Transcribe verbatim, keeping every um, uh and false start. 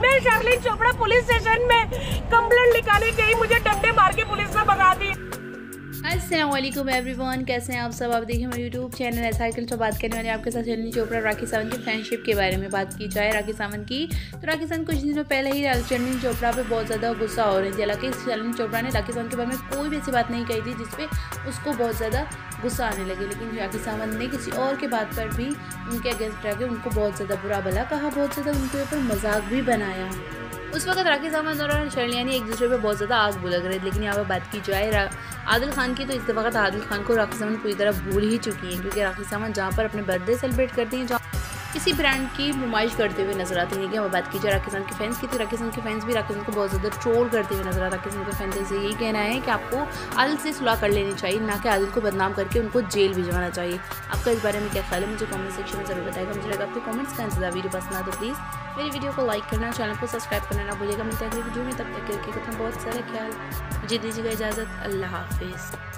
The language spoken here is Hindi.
मैं शार्लिन चोपड़ा पुलिस स्टेशन में कंप्लेंट लिखाने गई, मुझे डंडे मार के पुलिस ने भगा दी। अस्सलाम वालेकुम एवरीवन, कैसे हैं आप सब। आप देखिए मेरे यूट्यूब चैनल है साइकिल। तो बात करने वाले आपके साथ शार्लिन चोपड़ा राखी सावंत की फ्रेंडशिप के बारे में बात की जाए। राखी सावंत की तो राखी सावंत कुछ दिनों पहले ही शार्लिन चोपड़ा पे बहुत ज़्यादा गुस्सा हो रही थी। हालांकि शार्लिन चोपड़ा ने राखी सावंत के बारे में कोई भी ऐसी बात नहीं कही थी जिसपे उसको बहुत ज़्यादा गुस्सा आने लगे, लेकिन राखी सावंत ने किसी और के बात पर भी उनके अगेंस्ट रह के उनको बहुत ज़्यादा बुरा भला कहा, बहुत ज़्यादा उनके ऊपर मजाक भी बनाया। उस वक्त राखी सावंत और शार्लिन एक दूसरे पे बहुत ज़्यादा आग बुलक रहे थे। लेकिन यहाँ पर बात की जाए आदिल खान की, तो इस वक्त आदिल खान को राखी सावंत पूरी तरह भूल ही चुकी हैं, क्योंकि राखी सावंत जहाँ पर अपने बर्थडे सेलिब्रेट करती हैं, जहाँ किसी ब्रांड की नुमाइश करते हुए नजर आती है। कि हमें बात की जाए राखी सावंत के फैंस की, तो राखी सावंत के फैंस भी राखी सावंत को बहुत ज़्यादा ट्रोल करते हुए नजर आ रहा है। राखी सावंत के फैंस से यही कहना है कि आपको आदिल से सुलह कर लेनी चाहिए, ना कि आदिल को बदनाम करके उनको जेल भिजवाना चाहिए। आपका इस बारे में क्या ख्याल है, मुझे कमेंट सेक्शन में जरूर बताएगा। मुझे लगा आपके कमेंट्स का इंतजार। वीडियो पसंद आ तो प्लीज़ मेरी वीडियो को लाइक करना, चैनल को सब्सक्राइब करना ना भूलिएगा। मिलता है अगली वीडियो में, तब तक के रखिएगा अपना बहुत सारा ख्याल। मुझे दीजिएगा इजाज़त। अल्लाह हाफिज़।